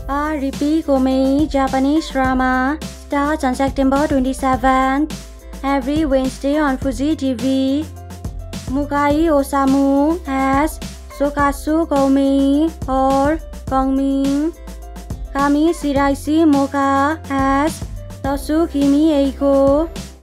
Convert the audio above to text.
Paripi Komei Japanese drama starts on September 27th, every Wednesday on Fuji TV. Mukai Osamu as Sokasu Komei or Gongmin. Kami Shiraisi Moka as Tosukimi Eiko.